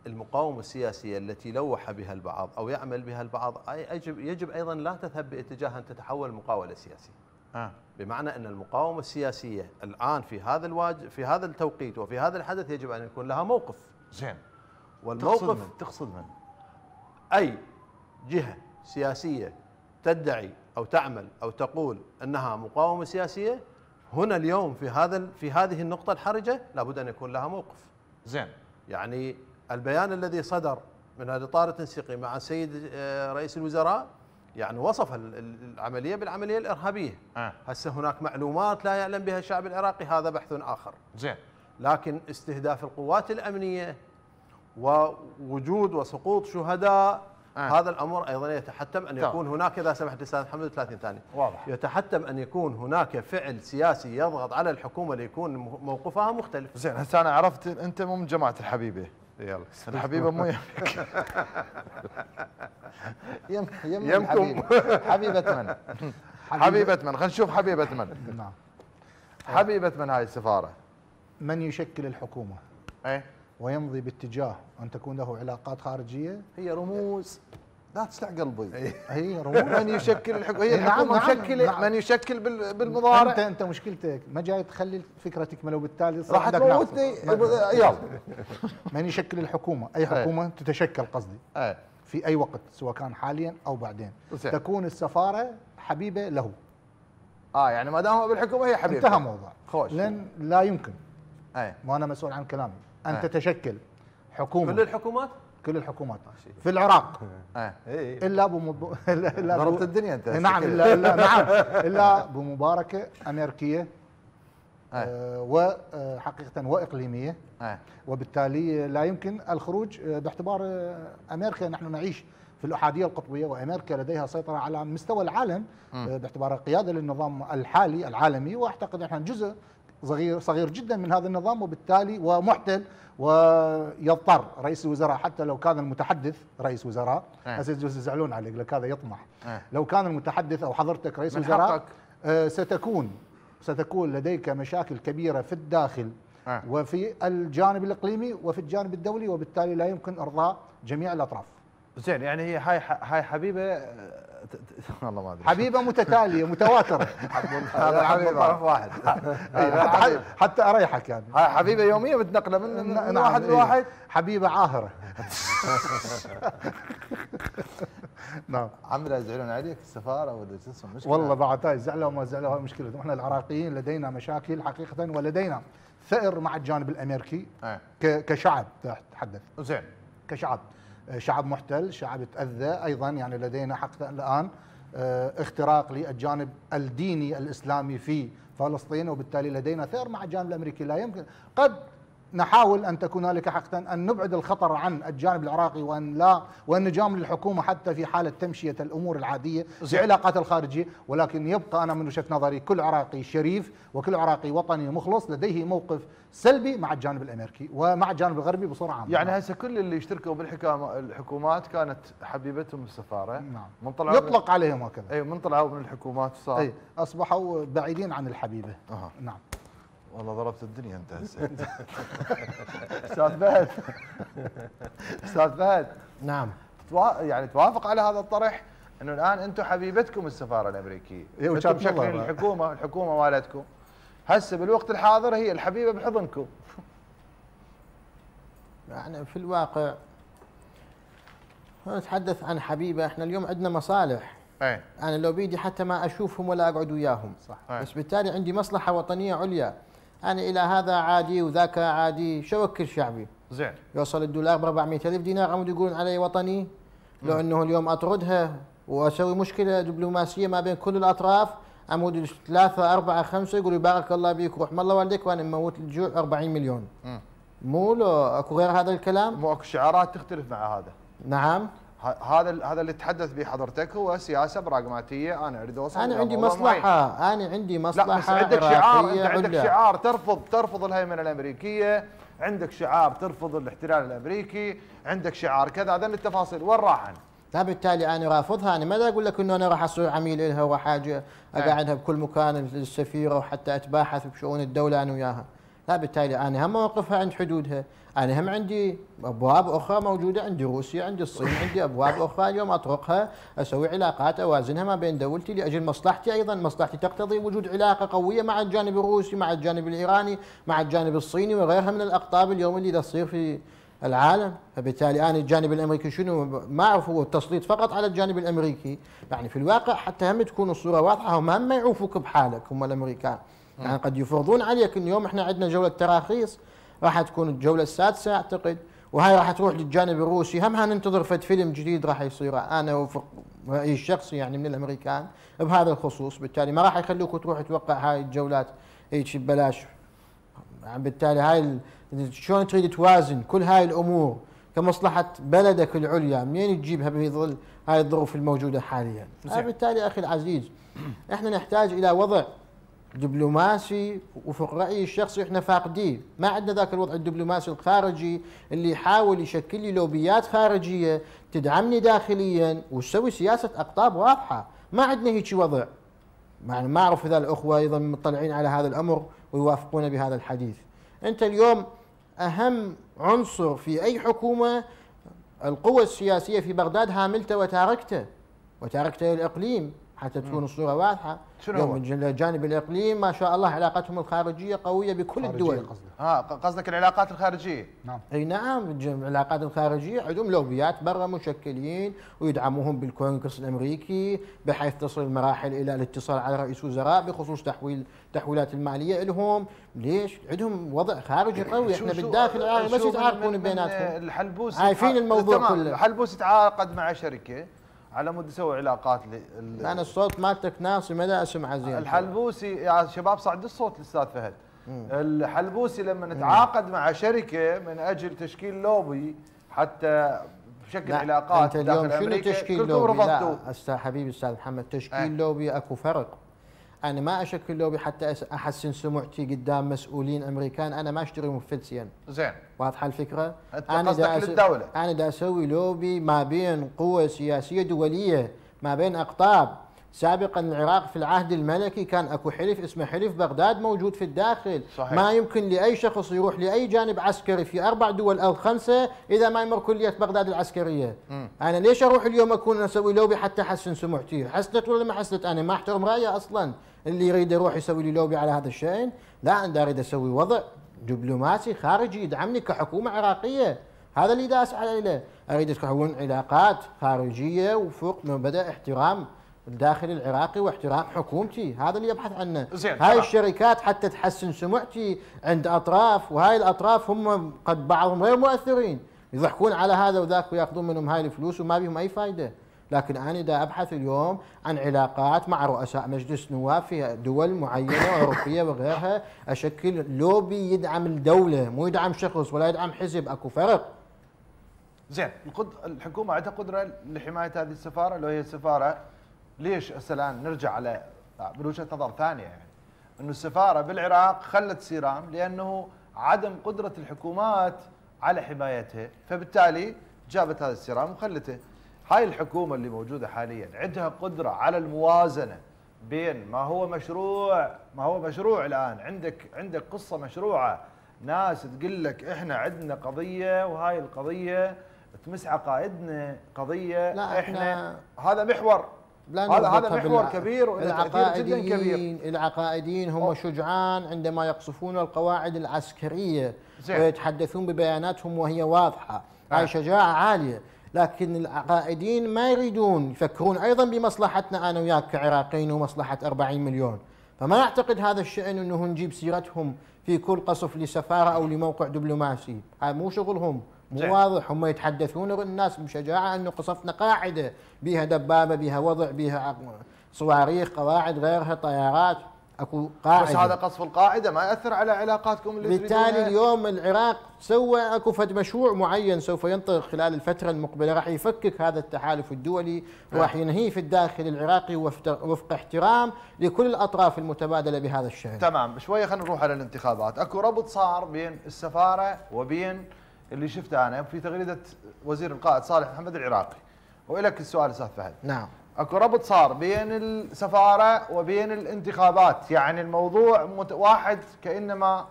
المقاومة السياسية التي لوح بها البعض أو يعمل بها البعض يجب يجب أيضا لا تذهب باتجاه أن تتحول مقاولة سياسية. آه. بمعنى أن المقاومة السياسية الآن في هذا الواجب في هذا التوقيت وفي هذا الحدث يجب أن يكون لها موقف. زين. والموقف تقصد من؟ تقصد من؟ أي جهة سياسية تدعي أو تعمل أو تقول أنها مقاومة سياسية هنا اليوم في هذا في هذه النقطة الحرجة لابد أن يكون لها موقف. زين. يعني البيان الذي صدر من الإطار التنسيقي مع السيد رئيس الوزراء يعني وصف العملية بالعملية الإرهابية. آه. هسه هناك معلومات لا يعلم بها الشعب العراقي، هذا بحث آخر. زين. لكن استهداف القوات الأمنية ووجود وسقوط شهداء آه. هذا الأمر أيضا يتحتم أن يكون هناك، إذا سمحت أستاذ محمد ثلاثين ثانية، واضح. يتحتم أن يكون هناك فعل سياسي يضغط على الحكومة ليكون موقفها مختلف. زين. هسه أنا عرفت أنت مو من جماعة الحبيبة. يلا الحبيبة مو يمك. يم يم يمكم. حبيبة من؟ حبيبة من؟ خلينا نشوف حبيبة من. نعم. حبيبة من هاي السفارة؟ من يشكل الحكومة. ايه. ويمضي باتجاه أن تكون له علاقات خارجية. هي رموز لا تسلع قلبي. هي رموز. من يشكل الحكومة؟ هي نعم الحكومة نعم مشكلة. نعم. من يشكل بالمضارع. أنت أنت مشكلتك ما جاي تخلي الفكرة تكمل وبالتالي راح تموتني. يلا. من يشكل الحكومة، أي حكومة تتشكل قصدي. ايه. في أي وقت سواء كان حاليا أو بعدين. وسيح. تكون السفارة حبيبة له. اه يعني ما دام هو بالحكومة هي حبيبة. انتهى موضوع. خوش. لأن لا يمكن. ايه. وأنا مسؤول عن كلامي. أن أيه. تتشكل حكومة. كل الحكومات؟ كل الحكومات في العراق. ايه. الا بمب... الا ضربت الدنيا انت. نعم الا الا نعم الا بمباركه امريكيه. آه وحقيقه واقليميه. آه. وبالتالي لا يمكن الخروج باعتبار امريكا، نحن نعيش في الاحاديه القطبيه وامريكا لديها سيطره على مستوى العالم آه باعتبار قياده للنظام الحالي العالمي، واعتقد احنا جزء صغير صغير جدا من هذا النظام، وبالتالي ومحتل، ويضطر رئيس الوزراء حتى لو كان المتحدث رئيس وزراء هسه يزعلون عليك لك هذا يطمح. أه. لو كان المتحدث او حضرتك رئيس وزراء آه ستكون ستكون لديك مشاكل كبيره في الداخل أه. وفي الجانب الاقليمي وفي الجانب الدولي، وبالتالي لا يمكن ارضاء جميع الاطراف. زين. يعني هي هاي هاي حبيبه والله ما ادري حبيبه متتاليه متواتره. هذا حبيبه طرف واحد. حتى, حتى اريحك يعني. هاي حبيبه يوميه متنقله من, من واحد لواحد. حبيبه عاهره. نعم. عم لا يزعلون عليك السفاره ولا شو اسمه مشكله؟ والله بعد هاي زعلوا وما زعلوا هاي مشكلتهم، احنا العراقيين لدينا مشاكل حقيقه، ولدينا ثأر مع الجانب الامريكي أه. كشعب تحدث. زين. كشعب شعب محتل، شعب تأذى ايضا، يعني لدينا حقا الان اختراق للجانب الديني الاسلامي في فلسطين، وبالتالي لدينا ثأر مع الجانب الامريكي. لا يمكن، قد نحاول ان تكون هنالك حقا ان نبعد الخطر عن الجانب العراقي، وان لا وان نجامل الحكومه حتى في حاله تمشيه الامور العاديه في علاقات الخارجيه، ولكن يبقى انا من وجهه نظري كل عراقي شريف وكل عراقي وطني مخلص لديه موقف سلبي مع الجانب الامريكي ومع الجانب الغربي بصوره عامه. يعني هسه كل اللي يشتركوا بالحكومه الحكومات كانت حبيبتهم السفاره. نعم. من طلعوا يطلق عليهم هكذا. اي من طلعوا من الحكومات صار. اي اصبحوا بعيدين عن الحبيبه. أه. نعم. والله ضربت الدنيا انت هسه. استاذ فهد. استاذ فهد. نعم. يعني توافق على هذا الطرح انه الان انتم حبيبتكم السفاره الامريكيه. انتم مشكلين الحكومه، الحكومه مالتكم هسه بالوقت الحاضر هي الحبيبه بحضنكم. يعني في الواقع نتحدث عن حبيبه، احنا اليوم عندنا مصالح. ايه. انا لو بيدي حتى ما اشوفهم ولا اقعد وياهم. صح. بس بالتالي عندي مصلحه وطنيه عليا. انا الى هذا عادي وذاك عادي، شو وكل شعبي؟ زين. يوصل الدولار ب أربعمئة ألف دينار عمود يقولون علي وطني، لو انه اليوم اطردها واسوي مشكله دبلوماسيه ما بين كل الاطراف، عمود ثلاثه اربعه خمسه يقولوا بارك الله بيك ورحم الله والديك وانا مموت الجوع أربعين مليون. م. مو لو اكو غير هذا الكلام؟ مو اكو شعارات تختلف مع هذا. نعم. هذا هذا اللي تحدث به حضرتك هو سياسه براغماتيه، انا اريد اوصل. انا عندي مصلحه، انا عندي مصلحه. لا بس عندك شعار، انت عندك شعار ترفض ترفض الهيمنه الامريكيه، عندك شعار ترفض الاحتلال الامريكي، عندك شعار كذا، هذول التفاصيل وين راحن؟ لا بالتالي انا رافضها، انا ما اقول لك انه انا راح اصير عميل لها وحاجه اقعدها بكل مكان السفيره وحتى اتباحث بشؤون الدوله انا وياها. لا بالتالي انا هم موقفها عند حدودها، انا هم عندي ابواب اخرى موجوده، عندي روسيا، عندي الصين، عندي ابواب اخرى اليوم اطرقها، اسوي علاقات اوازنها ما بين دولتي لاجل مصلحتي، ايضا مصلحتي تقتضي وجود علاقه قويه مع الجانب الروسي، مع الجانب الايراني، مع الجانب الصيني وغيرها من الاقطاب اليوم اللي تصير في العالم. فبالتالي انا الجانب الامريكي شنو ما اعرف هو التسليط فقط على الجانب الامريكي، يعني في الواقع حتى هم تكون الصوره واضحه، هم هم ما يعوفوك بحالك هم الامريكان، يعني قد يفرضون عليك ان اليوم احنا عندنا جوله تراخيص راح تكون الجوله السادسه اعتقد، وهاي راح تروح للجانب الروسي، هم هننتظر فد فيلم جديد راح يصير انا وفق رايي الشخصي يعني من الامريكان بهذا الخصوص، بالتالي ما راح يخلوك تروح توقع هاي الجولات هيك ببلاش. يعني بالتالي هاي شلون تريد توازن كل هاي الامور كمصلحه بلدك العليا منين تجيبها بظل هاي الظروف الموجوده حاليا؟ بالتالي اخي العزيز احنا نحتاج الى وضع دبلوماسي وفق رايي الشخصي احنا فاقديه، ما عندنا ذاك الوضع الدبلوماسي الخارجي اللي يحاول يشكل لي لوبيات خارجيه تدعمني داخليا وتسوي سياسه اقطاب واضحه، ما عندنا هيك وضع. يعني ما اعرف اذا الاخوه ايضا مطلعين على هذا الامر ويوافقون بهذا الحديث. انت اليوم اهم عنصر في اي حكومه القوى السياسيه في بغداد هاملته وتاركته وتاركته الاقليم حتى تكون الصوره واضحه. شنو الجانب الاقليم ما شاء الله علاقتهم الخارجيه قويه بكل الدول. ها قصدك العلاقات الخارجيه؟ نعم اي نعم، العلاقات الخارجيه عندهم لوبيات برا مشكلين ويدعموهم بالكونغرس الامريكي بحيث تصل المراحل الى الاتصال على رئيس وزراء بخصوص تحويل تحويلات الماليه لهم. ليش؟ عندهم وضع خارجي قوي، احنا بالداخل بس يتعاركون بيناتهم. الحلبوسي عارفين الموضوع كله. الحلبوسي تعاقد مع شركه على مود يسوي علاقات. انا الصوت مالتك ناصي ما اسمع زين. الحلبوسي يا شباب صعد الصوت الاستاذ فهد. مم. الحلبوسي لما نتعاقد مع شركه من اجل تشكيل لوبي حتى بشكل علاقات انت اليوم شنو تشكيل لوبي؟ لا استاذ حبيبي استاذ محمد، تشكيل أه. لوبي اكو فرق. انا ما اشكل لوبي حتى احسن سمعتي قدام مسؤولين امريكان، انا ما اشتري مفلسيا. زين واضحه الفكره؟ انا دا أس... للدوله انا دا اسوي لوبي ما بين قوى سياسيه دوليه، ما بين اقطاب. سابقا العراق في العهد الملكي كان اكو حلف اسمه حلف بغداد موجود في الداخل. صحيح. ما يمكن لاي شخص يروح لاي جانب عسكري في اربع دول او خمسه اذا ما يمر كليه بغداد العسكريه. م. انا ليش اروح اليوم اكون اسوي لوبي حتى احسن سمعتي؟ حسنت ولا ما حسنت؟ انا ما احترم رايه اصلا. اللي يريد يروح يسوي لي لوبي على هذا الشأن، لا انا اريد اسوي وضع دبلوماسي خارجي يدعمني كحكومه عراقيه، هذا اللي دا اسعى اليه. اريد اكون علاقات خارجيه وفوق مبدا احترام الداخل العراقي واحترام حكومتي، هذا اللي يبحث عنه. زين. هاي الشركات حتى تحسن سمعتي عند اطراف، وهاي الاطراف هم قد بعضهم غير مؤثرين، يضحكون على هذا وذاك وياخذون منهم هاي الفلوس وما بهم اي فائده. لكن انا دا ابحث اليوم عن علاقات مع رؤساء مجلس نواب في دول معينه اوروبيه وغيرها، اشكل لوبي يدعم الدوله مو يدعم شخص ولا يدعم حزب، اكو فرق. زين، الحكومه عندها قدره لحمايه هذه السفاره لو هي السفاره. ليش هسه الان نرجع على من وجهه نظر ثانيه، يعني انه السفاره بالعراق خلت سيرام لانه عدم قدره الحكومات على حمايتها، فبالتالي جابت هذا السيرام وخلته. هاي الحكومه اللي موجوده حاليا عندها قدره على الموازنه بين ما هو مشروع ما هو مشروع الان، عندك عندك قصه مشروعه، ناس تقول لك احنا عندنا قضيه وهاي القضيه تمس عقائدنا، قضيه لا احنا, احنا هذا محور هذا هذا محور كبير وله تأثير جدا كبير. العقائديين هم أوه. شجعان عندما يقصفون القواعد العسكريه زي. ويتحدثون ببياناتهم وهي واضحه، هاي شجاعه عاليه. لكن العقائديين ما يريدون، يفكرون ايضا بمصلحتنا انا وياك كعراقيين ومصلحه أربعين مليون، فما اعتقد هذا الشأن انه نجيب سيرتهم في كل قصف لسفاره او لموقع دبلوماسي، هذا مو شغلهم، مو واضح. هم يتحدثون الناس بشجاعه انه قصفنا قاعده بها دبابه بها وضع بها صواريخ قواعد غيرها طيارات، اكو قاعده. بس هذا قصف القاعده ما ياثر على علاقاتكم اللي بالتالي تريدونها. اليوم العراق سوى اكو فد مشروع معين سوف ينطلق خلال الفتره المقبله، راح يفكك هذا التحالف الدولي وراح ينهيه في الداخل العراقي وفق احترام لكل الاطراف المتبادله بهذا الشأن. تمام، شويه خلينا نروح على الانتخابات. اكو ربط صار بين السفاره وبين اللي شفته انا في تغريده وزير القائد صالح محمد العراقي، والك السؤال استاذ فهد. نعم. اكو ربط صار بين السفاره وبين الانتخابات، يعني الموضوع واحد كانما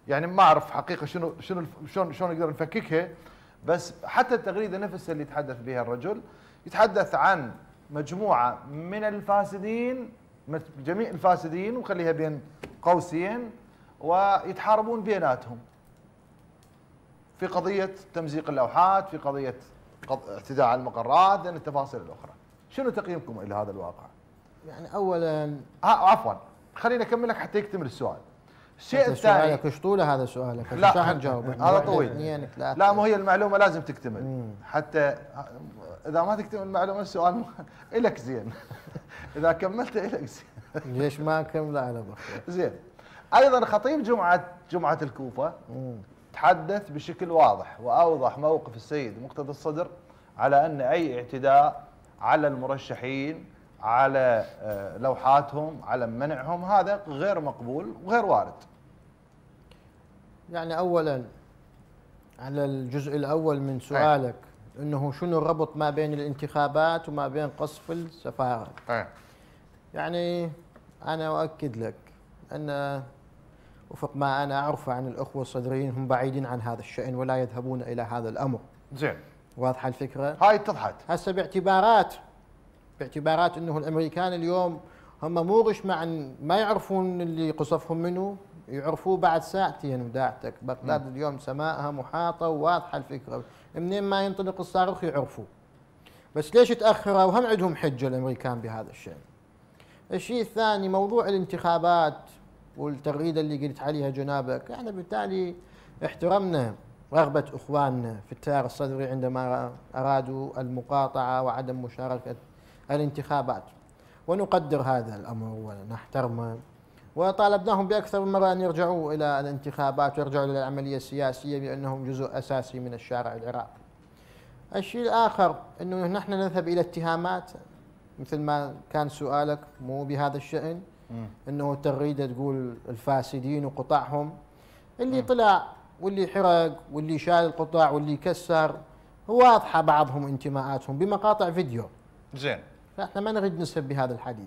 يعني ما اعرف حقيقه شنو شنو شلون شلون نقدر نفككها، بس حتى التغريده نفسها اللي يتحدث بها الرجل يتحدث عن مجموعه من الفاسدين، جميع الفاسدين وخليها بين قوسين، ويتحاربون بيناتهم في قضيه تمزيق اللوحات، في قضيه اعتداء على المقرات، لان التفاصيل الاخرى. شنو تقييمكم الى هذا الواقع؟ يعني اولا اه عفوا خليني اكمل لك حتى يكتمل السؤال. الشيء الثاني سؤالك ايش طوله هذا سؤالك؟ لا راح نجاوب هذا طويل. لا مو هي المعلومه لازم تكتمل. مم. حتى اذا ما تكتمل المعلومه السؤال الك زين. اذا كملته الك زين. ليش ما كمله على بخير؟ زين. ايضا خطيب جمعه جمعه الكوفه مم. تحدث بشكل واضح واوضح موقف السيد مقتدى الصدر على ان اي اعتداء على المرشحين، على لوحاتهم، على منعهم، هذا غير مقبول وغير وارد. يعني اولا على الجزء الاول من سؤالك أي. انه شنو الربط ما بين الانتخابات وما بين قصف السفاره؟ أي. يعني انا اؤكد لك ان وفق ما انا اعرفه عن الاخوه الصدريين هم بعيدين عن هذا الشأن ولا يذهبون الى هذا الامر. زين. واضحه الفكره؟ هاي اتضحت. هسه باعتبارات باعتبارات انه الامريكان اليوم هم مو غش مع ما يعرفون اللي قصفهم منه، يعرفوه بعد ساعتين وداعتك. بغداد اليوم سماءها محاطه وواضحه الفكره، منين ما ينطلق الصاروخ يعرفوه. بس ليش تاخروا؟ وهم عندهم حجه الامريكان بهذا الشيء. الشيء الثاني موضوع الانتخابات والتغريده اللي قلت عليها جنابك، يعني بالتالي احترمنا رغبه اخواننا في التيار الصدري عندما ارادوا المقاطعه وعدم مشاركه الانتخابات، ونقدر هذا الامر ونحترمه، وطالبناهم باكثر من مره ان يرجعوا الى الانتخابات ويرجعوا الى العمليه السياسيه بانهم جزء اساسي من الشارع العراقي. الشيء الاخر انه نحن نذهب الى اتهامات مثل ما كان سؤالك مو بهذا الشأن، انه التغريده تقول الفاسدين وقطعهم، اللي طلع واللي حرق واللي شال القطع واللي كسر واضحه بعضهم انتماءاتهم بمقاطع فيديو. زين. فاحنا ما نريد نسب بهذا الحديث.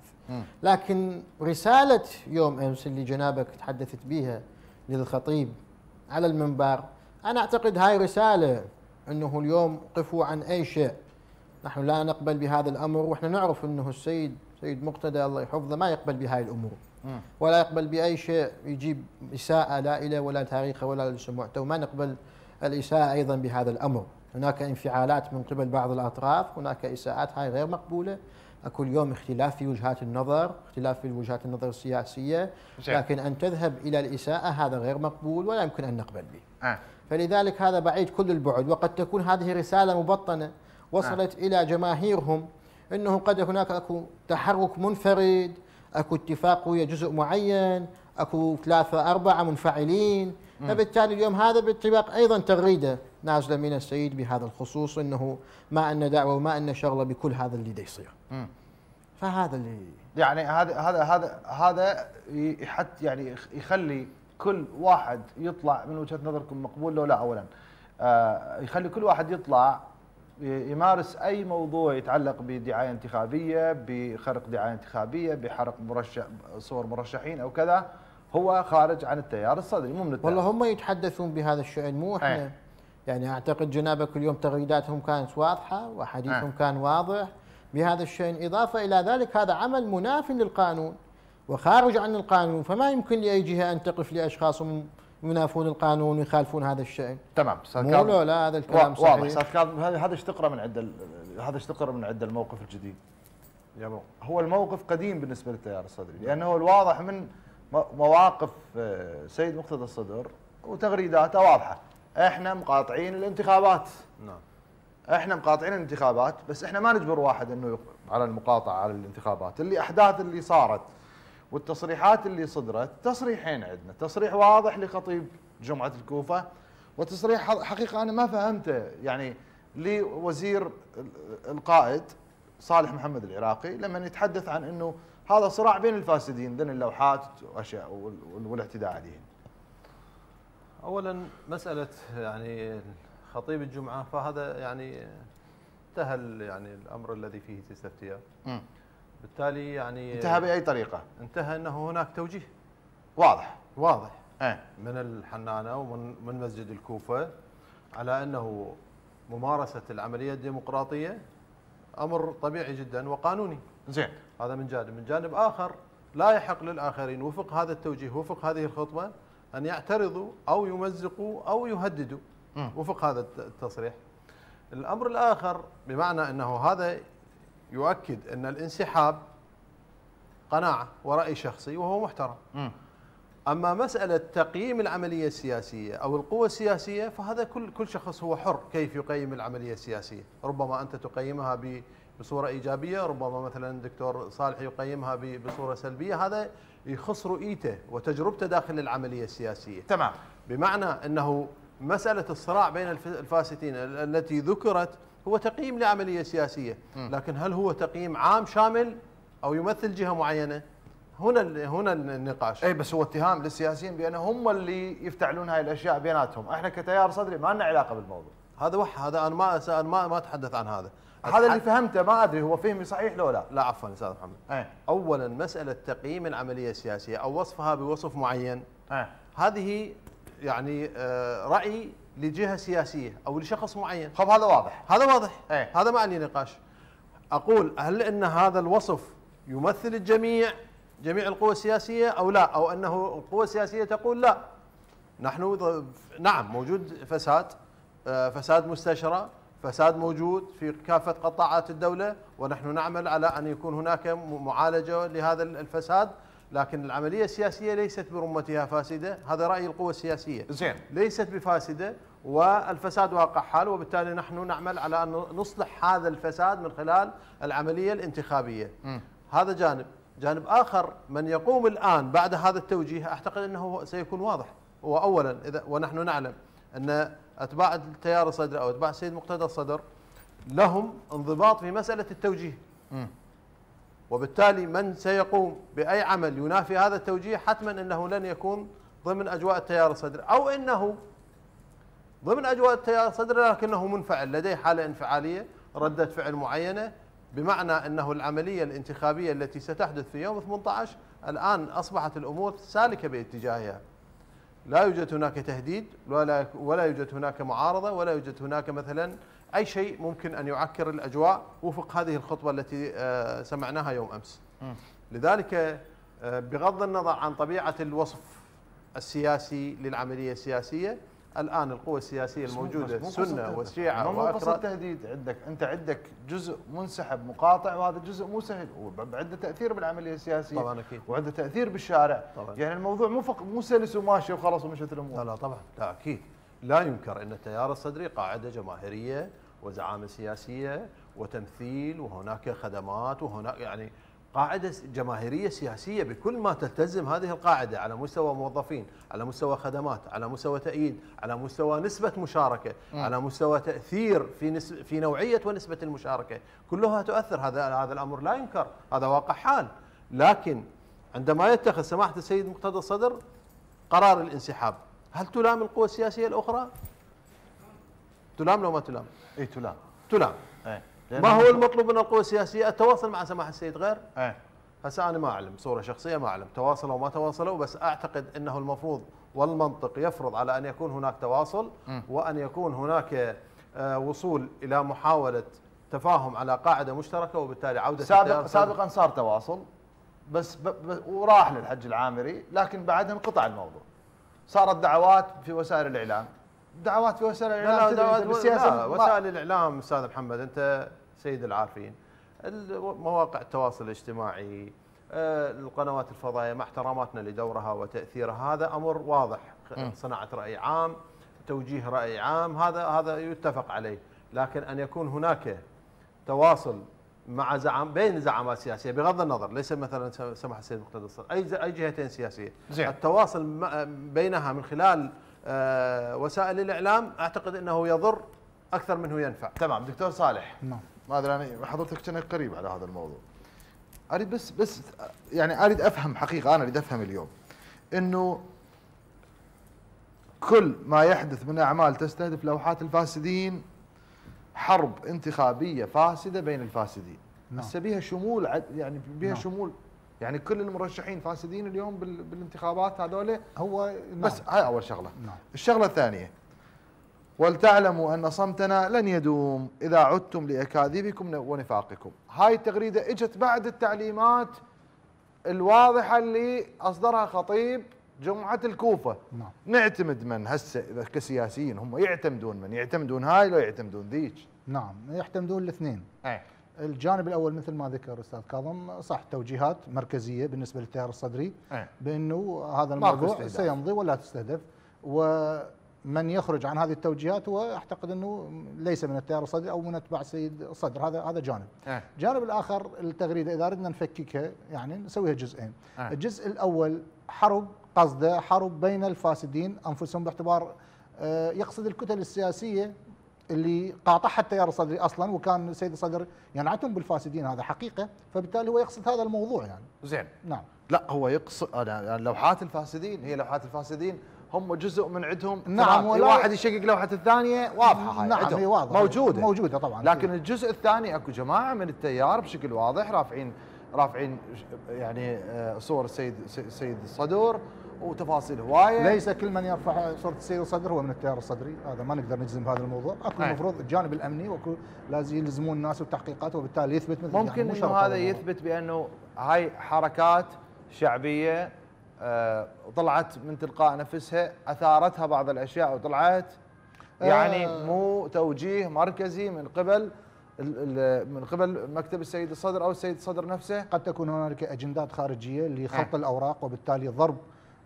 لكن رساله يوم امس اللي جنابك تحدثت بها للخطيب على المنبر، انا اعتقد هاي رساله انه اليوم قفوا عن اي شيء، نحن لا نقبل بهذا الامر، واحنا نعرف انه السيد سيد مقتدى الله يحفظه ما يقبل بهاي الامور ولا يقبل باي شيء يجيب اساءه لا اليه ولا تاريخه ولا لسمعته، وما نقبل الاساءه ايضا بهذا الامر. هناك انفعالات من قبل بعض الاطراف، هناك اساءات هاي غير مقبوله، اكو اليوم اختلاف في وجهات النظر، اختلاف في وجهات النظر السياسيه، لكن ان تذهب الى الاساءه هذا غير مقبول ولا يمكن ان نقبل به. آه. فلذلك هذا بعيد كل البعد، وقد تكون هذه رساله مبطنه وصلت آه. الى جماهيرهم انه قد هناك اكو تحرك منفرد، اكو اتفاق ويا جزء معين، اكو ثلاثه اربعه منفعلين، م. فبالتالي اليوم هذا باتفاق ايضا تغريده نازله من السيد بهذا الخصوص، انه ما ان دعوه وما ان شغله بكل هذا اللي دا يصير. م. فهذا اللي يعني هذا هذا هذا هذا يحت يعني يخلي كل واحد يطلع من وجهه نظركم مقبول لو لا اولا آه يخلي كل واحد يطلع يمارس اي موضوع يتعلق بدعايه انتخابيه، بخرق دعايه انتخابيه، بحرق مرشح صور مرشحين او كذا، هو خارج عن التيار الصدري مو من التيار. والله هم يتحدثون بهذا الشأن مو احنا. أي. يعني اعتقد جنابك اليوم تغريداتهم كانت واضحه وحديثهم أي. كان واضح بهذا الشأن، اضافه الى ذلك هذا عمل مناف للقانون وخارج عن القانون، فما يمكن لاي جهه ان تقف لاشخاص ينافون القانون ويخالفون هذا الشيء. تمام. مو لو لا هذا الكلام صحيح. واضح استاذ كاظم. هذا ايش تقرا من عند هذا ايش تقرا من عند الموقف الجديد؟ يعني هو الموقف قديم بالنسبه للتيار الصدري، لانه الواضح من مواقف سيد مقتدى الصدر وتغريداته واضحه، احنا مقاطعين الانتخابات. نعم. احنا مقاطعين الانتخابات، بس احنا ما نجبر واحد انه على المقاطعه على الانتخابات. اللي احداث اللي صارت والتصريحات اللي صدرت، تصريحين عندنا، تصريح واضح لخطيب جمعة الكوفة، وتصريح حقيقة أنا ما فهمته يعني لوزير القائد صالح محمد العراقي لما يتحدث عن أنه هذا صراع بين الفاسدين ذن اللوحات وأشياء والاعتداء عليهم. أولا مسألة يعني خطيب الجمعة، فهذا يعني انتهى يعني الأمر الذي فيه استفتاء. بالتالي يعني انتهى بأي طريقة؟ انتهى أنه هناك توجيه واضح واضح من الحنانة ومن من مسجد الكوفة على أنه ممارسة العملية الديمقراطية أمر طبيعي جدا وقانوني. زين. هذا من جانب، من جانب آخر لا يحق للآخرين وفق هذا التوجيه وفق هذه الخطبة أن يعترضوا أو يمزقوا أو يهددوا م. وفق هذا التصريح. الأمر الآخر بمعنى أنه هذا يؤكد أن الانسحاب قناعة ورأي شخصي وهو محترم. م. أما مسألة تقييم العملية السياسية أو القوى السياسية فهذا كل كل شخص هو حر كيف يقيم العملية السياسية. ربما أنت تقيمها بصورة إيجابية، ربما مثلا دكتور صالح يقيمها بصورة سلبية، هذا يخص رؤيته وتجربته داخل العملية السياسية. تمام. بمعنى أنه مسألة الصراع بين الفاسدين التي ذكرت هو تقييم لعملية سياسية، لكن هل هو تقييم عام شامل أو يمثل جهة معينة؟ هنا هنا النقاش. اي بس هو اتهام للسياسيين بانهم هم اللي يفتعلون هاي الاشياء بيناتهم، احنا كتيار صدري ما لنا علاقه بالموضوع. هذا وح هذا انا ما أنا ما ما اتحدث عن هذا. هذا اللي فهمته، ما ادري هو فهمي صحيح لو لا. لا عفوا استاذ محمد. أي. اولا مساله تقييم العمليه السياسيه او وصفها بوصف معين أي. هذه يعني آه راي لجهه سياسيه او لشخص معين. خب هذا واضح. هذا واضح. أي. هذا ما عليه نقاش. اقول هل ان هذا الوصف يمثل الجميع جميع القوى السياسية أو لا، أو أنه القوى السياسية تقول لا نحن نعم موجود فساد، فساد مستشرى، فساد موجود في كافة قطاعات الدولة، ونحن نعمل على أن يكون هناك معالجة لهذا الفساد، لكن العملية السياسية ليست برمتها فاسدة. هذا رأي القوى السياسية. زين. ليست بفاسدة والفساد واقع حال، وبالتالي نحن نعمل على أن نصلح هذا الفساد من خلال العملية الانتخابية. م. هذا جانب. جانب آخر من يقوم الآن بعد هذا التوجيه أعتقد أنه سيكون واضح. هو أولا إذا ونحن نعلم أن أتباع التيار الصدري أو أتباع السيد مقتدى الصدر لهم انضباط في مسألة التوجيه، م. وبالتالي من سيقوم بأي عمل ينافي هذا التوجيه حتما أنه لن يكون ضمن أجواء التيار الصدري، أو أنه ضمن أجواء التيار الصدري لكنه منفعل، لديه حالة انفعالية، ردة فعل معينة، بمعنى أنه العملية الانتخابية التي ستحدث في يوم ثمانية عشر الآن أصبحت الأمور سالكة باتجاهها. لا يوجد هناك تهديد ولا ولا يوجد هناك معارضة ولا يوجد هناك مثلا أي شيء ممكن أن يعكر الأجواء وفق هذه الخطبة التي سمعناها يوم أمس. لذلك بغض النظر عن طبيعة الوصف السياسي للعملية السياسية، الآن القوى السياسية الموجودة السنة والشيعة مو قصة تهديد، عندك أنت عندك جزء منسحب مقاطع، وهذا الجزء مو سهل وعنده تأثير بالعملية السياسية طبعا أكيد، وعنده تأثير بالشارع طبعا. يعني الموضوع مو فق مو سلس وماشي وخلاص ومشت الأمور. لا لا طبعا لا أكيد. لا ينكر أن التيار الصدري قاعدة جماهيرية وزعامة سياسية وتمثيل، وهناك خدمات، وهناك يعني قاعدة جماهيرية سياسية بكل ما تلتزم هذه القاعدة على مستوى موظفين، على مستوى خدمات، على مستوى تأييد، على مستوى نسبة مشاركة، م. على مستوى تأثير في نسب في نوعية ونسبة المشاركة، كلها تؤثر. هذا هذا الأمر لا ينكر، هذا واقع حال. لكن عندما يتخذ سماحة السيد مقتدى الصدر قرار الانسحاب، هل تلام القوى السياسية الأخرى؟ تلام لو ما تلام؟ اي تلام. تلام. اي. ما هو المطلوب من القوى السياسية؟ التواصل مع سماحة السيد غير؟ ايه. هسه أنا ما أعلم صورة شخصية، ما أعلم تواصلوا أو ما تواصلوا، بس أعتقد أنه المفروض والمنطق يفرض على أن يكون هناك تواصل، م. وأن يكون هناك وصول إلى محاولة تفاهم على قاعدة مشتركة، وبالتالي عودة سابق سابقا صار تواصل بس ب ب وراح للحج العامري، لكن بعدها انقطع الموضوع. صارت دعوات في وسائل الإعلام، دعوات في وسائل الإعلام. لا دعوات بالسياسة. وسائل الإعلام أستاذ محمد، أنت سيد العارفين، مواقع التواصل الاجتماعي، القنوات الفضائية، مع احتراماتنا لدورها وتأثيرها، هذا أمر واضح. صناعة رأي عام، توجيه رأي عام، هذا هذا يتفق عليه. لكن أن يكون هناك تواصل مع زعم بين زعامات سياسية بغض النظر، ليس مثلا سمح السيد مقتدى الصدر، أي أي جهتين سياسية، زين. التواصل بينها من خلال آه وسائل الإعلام أعتقد أنه يضر أكثر منه ينفع. تمام. دكتور صالح، نعم. ما ادري انا حضرتك كنت قريب على هذا الموضوع. اريد بس بس يعني اريد افهم حقيقه، انا اريد افهم اليوم انه كل ما يحدث من اعمال تستهدف لوحات الفاسدين حرب انتخابيه فاسده بين الفاسدين. نعم. بس بيها شمول يعني بيها نعم. شمول يعني كل المرشحين فاسدين اليوم بالانتخابات هذول؟ هو بس نعم. هاي اول شغله. نعم. الشغله الثانيه، ولتعلموا ان صمتنا لن يدوم اذا عدتم لاكاذيبكم ونفاقكم. هاي التغريده اجت بعد التعليمات الواضحه اللي اصدرها خطيب جمعه الكوفه. نعم. نعتمد من هسه اذا كسياسيين هم يعتمدون من؟ يعتمدون هاي لو يعتمدون ذيك؟ نعم يعتمدون الاثنين. ايه. الجانب الاول مثل ما ذكر استاذ كاظم صح، توجيهات مركزيه بالنسبه للتيار الصدري ايه. بانه هذا الموضوع سيمضي ولا تستهدف، ومن يخرج عن هذه التوجيهات هو اعتقد انه ليس من التيار الصدري او من اتباع السيد الصدر. هذا هذا جانب. ايه. الجانب الاخر التغريده اذا ردنا نفككها يعني نسويها جزئين. ايه. الجزء الاول حرب، قصده حرب بين الفاسدين انفسهم، باعتبار يقصد الكتل السياسيه اللي قاطعها التيار الصدري اصلا، وكان السيد الصدر ينعتهم بالفاسدين، هذا حقيقه، فبالتالي هو يقصد هذا الموضوع يعني. زين. نعم. لا هو يقصد يعني لوحات الفاسدين، هي لوحات الفاسدين هم جزء من عندهم. نعم. واحد يشقق لوحه الثانيه واضحه هاي. نعم هي واضحه موجوده موجوده طبعا. لكن فيه. الجزء الثاني اكو جماعه من التيار بشكل واضح رافعين رافعين يعني صور السيد السيد الصدر وتفاصيل هوايه. ليس كل من يرفع صوره السيد الصدر هو من التيار الصدري، هذا ما نقدر نجزم بهذا الموضوع. اكو المفروض الجانب الامني واكو لازم يلزمون الناس والتحقيقات، وبالتالي يثبت مثل ممكن يعني انه هذا يثبت بانه هاي حركات شعبيه آه طلعت من تلقاء نفسها، اثارتها بعض الاشياء وطلعت يعني آه مو توجيه مركزي من قبل من قبل مكتب السيد الصدر او السيد الصدر نفسه. قد تكون هنالك اجندات خارجيه لخلط الاوراق وبالتالي ضرب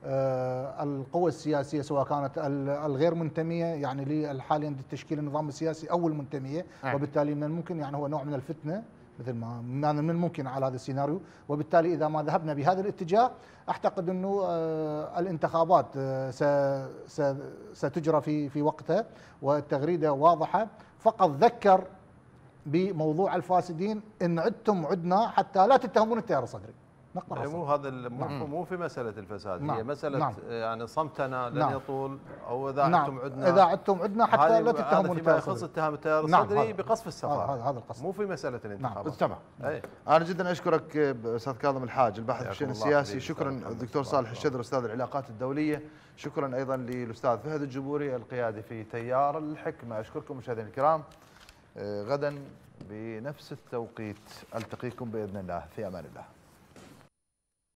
آه القوى السياسيه سواء كانت الغير منتميه يعني حاليا لتشكيل النظام السياسي او المنتميه، وبالتالي من الممكن يعني هو نوع من الفتنه مثل ما من الممكن على هذا السيناريو. وبالتالي اذا ما ذهبنا بهذا الاتجاه اعتقد انه آه الانتخابات آه ستجرى في في وقتها، والتغريده واضحه، فقط ذكر بموضوع الفاسدين ان عدتم عدنا حتى لا تتهمون التيار الصدري. مو هذا مو مو في مساله الفساد. نعم. هي مساله نعم. يعني صمتنا لن نعم. يطول، او اذا نعم. عدتم عدنا اذا عدتم عدنا حتى لا تتهمون التيار الصدري. فيما يخص اتهام التيار الصدري نعم. بقصف السفاره. هذا هذا القصد، مو في مساله الانتخابات. نعم. تمام. أي. انا جدا اشكرك استاذ كاظم الحاج الباحث في الشان السياسي. شكرا الدكتور صالح الشذر استاذ العلاقات الدوليه. شكرا ايضا للاستاذ فهد الجبوري القيادي في تيار الحكمه. اشكركم مشاهدينا الكرام. غدا بنفس التوقيت التقيكم باذن الله، في امان الله.